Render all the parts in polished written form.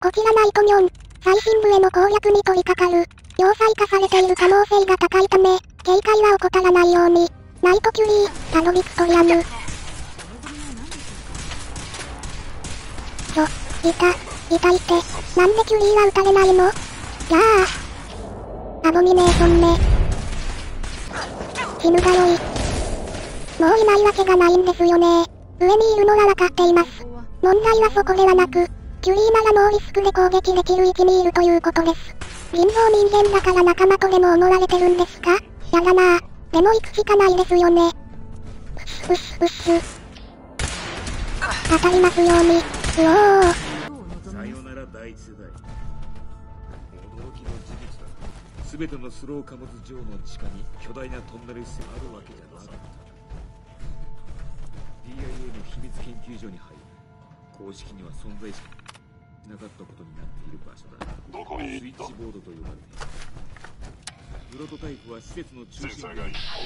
こちらナイトニョン、最深部への攻略に取り掛かる。要塞化されている可能性が高いため、警戒は怠らないように。ナイトキュリー、タド・ビクトリアヌ。いたって、なんでキュリーは撃たれないの？じゃあ、アボミネーションね。死ぬがよい。もういないわけがないんですよね。上にいるのはわかっています。問題はそこではなく、キュリーならノーリスクで攻撃できる位置にいるということです。人造人間だから仲間とでも思われてるんですか？やだなぁ。でも行くしかないですよね。うっす。当たりますように。うおー。 さよなら第一世代。驚きの事実だ。全てのスロー貨物場の地下に巨大なトンネル施設があるわけじゃなかった。DIA の秘密研究所に入る。公式には存在しなかったことになっている場所だ。 どこにスイッチボードと呼ばれている。プロトタイプは施設の中心に。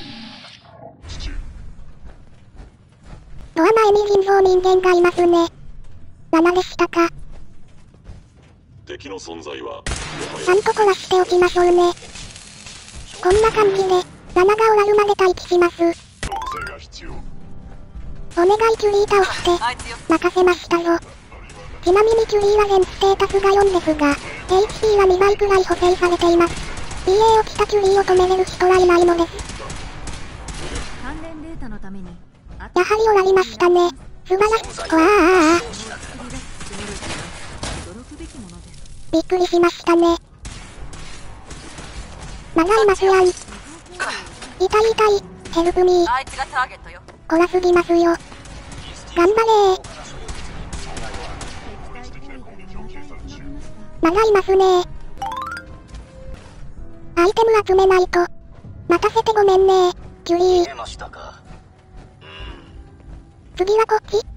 ドア前に人造人間がいますね。罠でしたか。 敵の存在はちゃんと壊しておきましょうね。こんな感じで、罠が終わるまで待機します。お願いキュリー倒して、任せましたよ。ちなみにキュリーは現ステータスが4ですが、HP は2倍くらい補正されています。PA を着たキュリーを止めれる人はいないのです。 関連データのためにやはり終わりましたね。素晴らしい。わあ。びっくりしましたね。まだいますやん。痛い。ヘルプミー。 あいつがターゲットよ。 怖すぎますよ。頑張れー。まだいますね。アイテム集めないと。待たせてごめんねキュリー。次はこっち？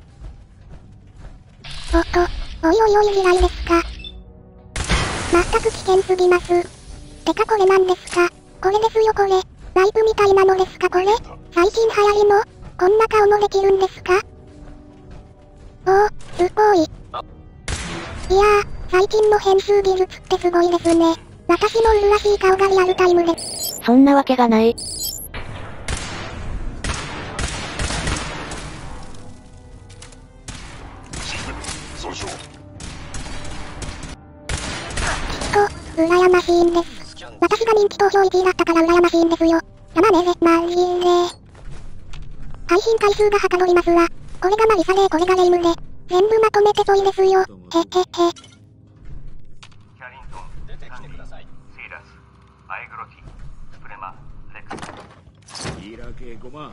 おっと、おい地雷ですか。まったく危険すぎます。てかこれなんですか？これですよこれ。ライブみたいなのですかこれ？最近流行りの？こんな顔もできるんですか？おー、すごい。いやー、最近の編集技術ってすごいですね。私の麗しい顔がリアルタイムで。 そんなわけがない。 羨ましいんです。私が人気投票1位だったから羨ましいんですよ。やまねぜ、マジで。配信回数がはかどりますわ。これがマリサでこれがゲームで。全部まとめてといいですよ。へへへ。 キャリントン、出てきてください。シーラス、アイグロティ、スプレマ、レックス。 イラケ5万。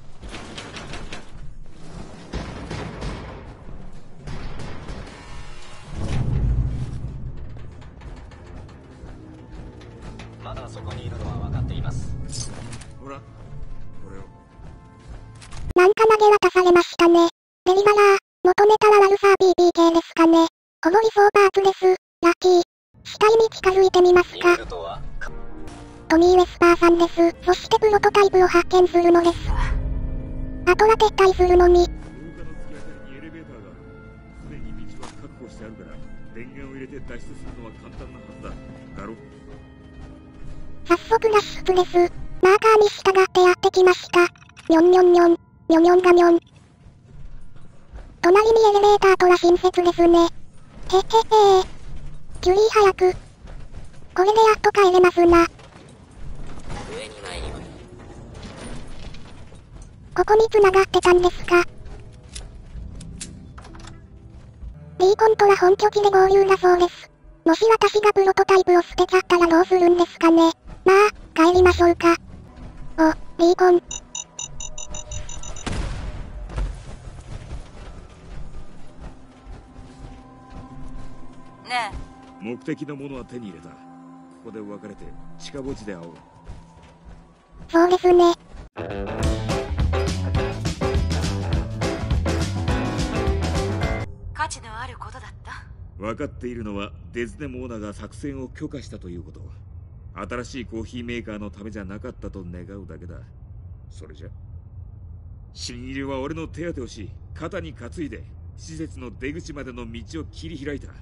まだそこにいるのは分かっています。 ほら、これを。 なんか投げ渡されましたね。デリバラー、元ネタはワルサー PPK ですかね。ほぼ理想パーツです。ラッキー。死体に近づいてみますか。トミー・ウェスパーさんです。そしてプロトタイプを発見するのです。あとは撤退するのみ。 廊下の突き当たりにエレベーターが。すでに道は確保してあるから、電源を入れて脱出するのは簡単なはずだ。だろ？ 早速脱出です。マーカーに従ってやってきました。ニョンニョンニョン。ニョニョンがニョン。隣にエレベーターとは親切ですね。へへへー。キュリー早く。これでやっと帰れますな。ここに繋がってたんですか。ビーコンとは本拠地で合流だそうです。もし私がプロトタイプを捨てちゃったらどうするんですかね。まあ、帰りましょうか。お、ビーコン。 ねえ。 目的のものは手に入れた。ここで別れて近墓地で会おう。 そうですね。 価値のあることだった。 分かっているのはデズネモーナが作戦を許可したということ。新しいコーヒーメーカーのためじゃなかったと願うだけだ。それじゃ新入りは俺の手当てをし、肩に担いで施設の出口までの道を切り開いた。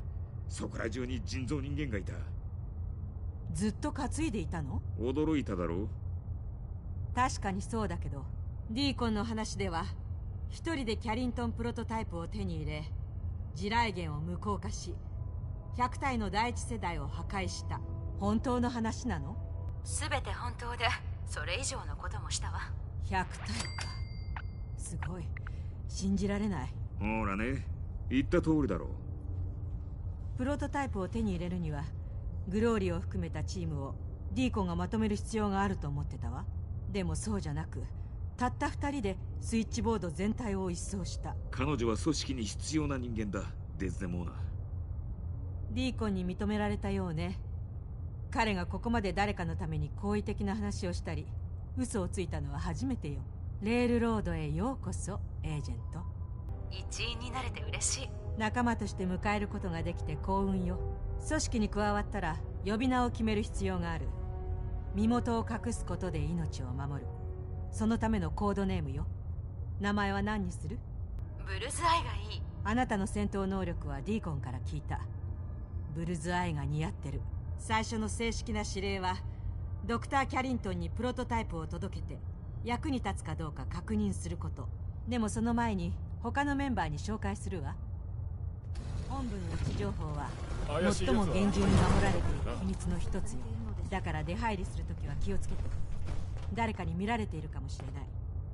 そこら中に人造人間がいた。 ずっと担いでいたの？ 驚いただろう。 確かにそうだけど、ディーコンの話では一人でキャリントンプロトタイプを手に入れ、地雷原を無効化し、100体の第一世代を破壊した。本当の話なの？ 全て本当で、それ以上のこともしたわ。 100体か。すごい。信じられない。 ほらね、言った通りだろう。 プロトタイプを手に入れるにはグローリーを含めたチームをディーコンがまとめる必要があると思ってたわ。でもそうじゃなく、たった2人でスイッチボード全体を一掃した。 彼女は組織に必要な人間だ、デズデモーナ。 ディーコンに認められたようね。彼がここまで誰かのために好意的な話をしたり嘘をついたのは初めてよ。レールロードへようこそ、エージェント。 一員になれて嬉しい。 仲間として迎えることができて幸運よ。組織に加わったら呼び名を決める必要がある。身元を隠すことで命を守る。そのためのコードネームよ。名前は何にする？ ブルズアイがいい。 あなたの戦闘能力はディーコンから聞いた。ブルズアイが似合ってる。最初の正式な指令はドクター・キャリントンにプロトタイプを届けて役に立つかどうか確認すること。でもその前に他のメンバーに紹介するわ。本部の位置情報は最も厳重に守られている秘密の一つよ。だから出入りするときは気をつけて。誰かに見られているかもしれない。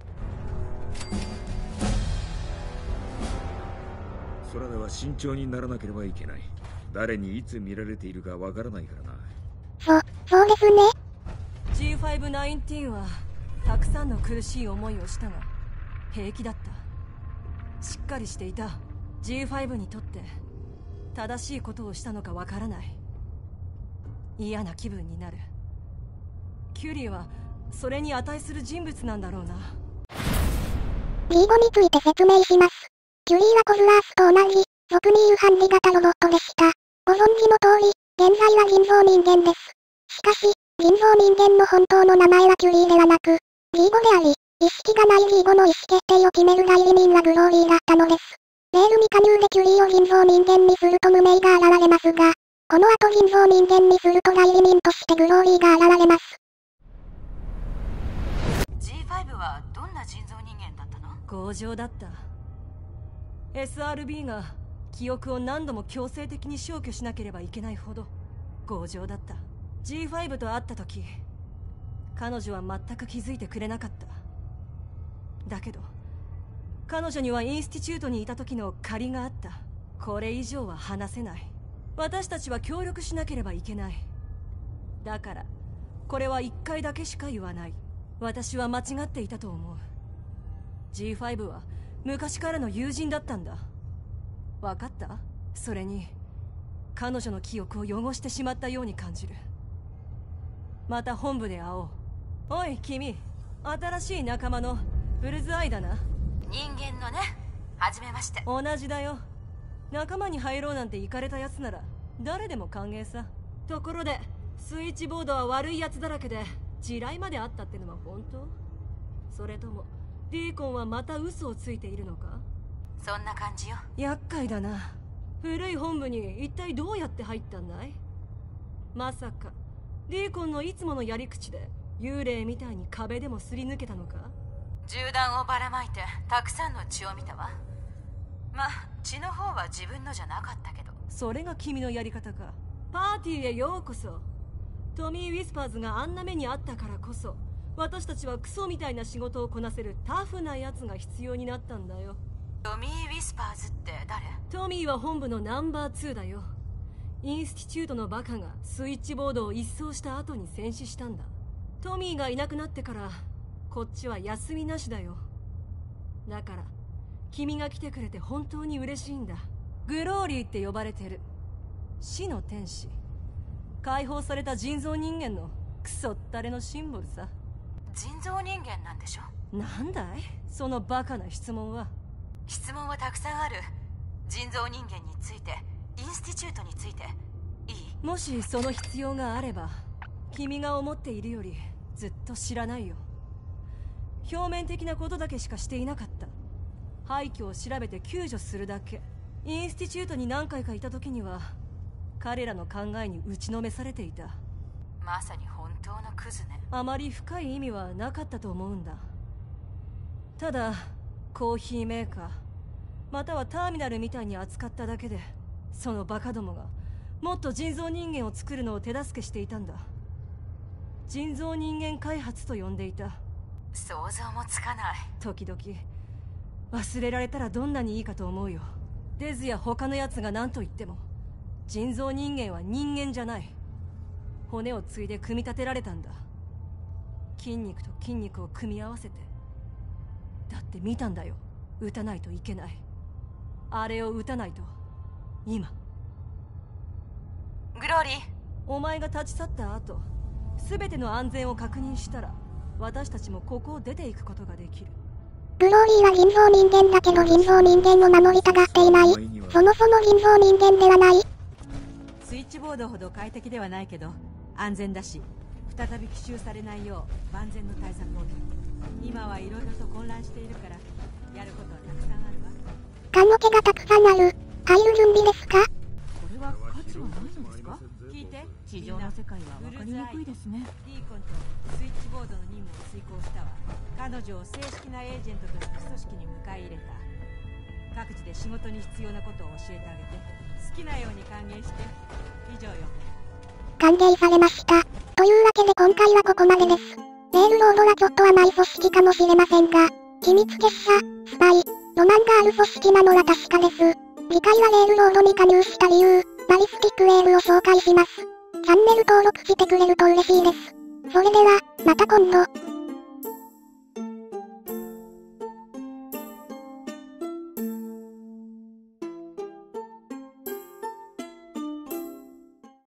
空では慎重にならなければいけない。誰にいつ見られているかわからないからな。 そうですね。 G519 はたくさんの苦しい思いをしたが平気だった。しっかりしていた。 G5 にとって正しいことをしたのかわからない。嫌な気分になる。キュリーはそれに値する人物なんだろうな。 リーゴについて説明します。キュリーはコズラースと同じ俗に言うハンディ型ロボットでした。ご存知の通り現在は人造人間です。しかし人造人間の本当の名前はキュリーではなくリーゴであり、意識がないリーゴの意思決定を決める代理人はグローリーだったのです。レール未加入でキュリーを人造人間にすると無名が現れますが、この後人造人間にすると代理人としてグローリーが現れます。 G5 はどんな人造人間だったの？ 強情だった。 SRB が記憶を何度も強制的に消去しなければいけないほど強情だった。 G5 と会った時彼女は全く気づいてくれなかった。だけど彼女にはインスティチュートにいた時の借りがあった。これ以上は話せない。私たちは協力しなければいけない。だからこれは1回だけしか言わない。私は間違っていたと思う。 G5 は昔からの友人だったんだ。分かった？それに彼女の記憶を汚してしまったように感じる。また本部で会おう。おい君、新しい仲間のブルズアイだな。 人間のね。はじめまして。 同じだよ。仲間に入ろうなんてイカれたやつなら誰でも歓迎さ。ところでスイッチボードは悪いやつだらけで地雷まであったってのは本当？それともディーコンはまた嘘をついているのか？ そんな感じよ。 厄介だな。古い本部に一体どうやって入ったんだい？まさかディーコンのいつものやり口で幽霊みたいに壁でもすり抜けたのか？ 銃弾をばらまいてたくさんの血を見たわ。まあ血の方は自分のじゃなかったけど。 それが君のやり方か。パーティーへようこそ。トミー・ウィスパーズがあんな目にあったからこそ私たちはクソみたいな仕事をこなせるタフなやつが必要になったんだよ。 トミー・ウィスパーズって誰？ トミーは本部のナンバー2だよ。インスティチュートのバカがスイッチボードを一掃した後に戦死したんだ。トミーがいなくなってからこっちは休みなしだよ。だから君が来てくれて本当に嬉しいんだ。グローリーって呼ばれてる。死の天使。解放された人造人間のクソったれのシンボルさ。 人造人間なんでしょ？ なんだいそのバカな質問は。 質問はたくさんある。人造人間について、インスティチュートについて。いい？ もしその必要があれば君が思っているよりずっと知らないよ。表面的なことだけしかしていなかった。廃墟を調べて救助するだけ。インスティチュートに何回かいた時には彼らの考えに打ちのめされていた。 まさに本当のクズね。 あまり深い意味はなかったと思うんだ。ただコーヒーメーカーまたはターミナルみたいに扱っただけで、そのバカどもがもっと人造人間を作るのを手助けしていたんだ。人造人間開発と呼んでいた。 想像もつかない。 時々忘れられたらどんなにいいかと思うよ。デズや他のやつが何と言っても人造人間は人間じゃない。骨を継いで組み立てられたんだ。筋肉と筋肉を組み合わせて。だって見たんだよ。撃たないといけない。あれを撃たないと。今グローリー、 お前が立ち去った後、全ての安全を確認したら私たちもここを出ていくことができる。 グローリーは人造人間だけど人造人間を名乗りたがっていない。そもそも人造人間ではない。 スイッチボードほど快適ではないけど安全だし、再び奇襲されないよう万全の対策をとる。今はいろいろと混乱しているからやることはたくさんあるわ。 棺桶がたくさんある。入る準備ですか？ これは価値はないのですか？ 聞いて、 地上の世界は分かりにくいですね。 ディーコンとスイッチボードの任務を遂行したわ。彼女を正式なエージェントとして組織に迎え入れた。各地で仕事に必要なことを教えてあげて、好きなように歓迎して。以上よ。 歓迎されました。というわけで今回はここまでです。レールロードはちょっと甘い組織かもしれませんが、秘密結社、スパイ、ロマンがある組織なのは確かです。次回はレールロードに加入した理由、バリスティックウェールを紹介します。チャンネル登録してくれると嬉しいです。それでは、また今度。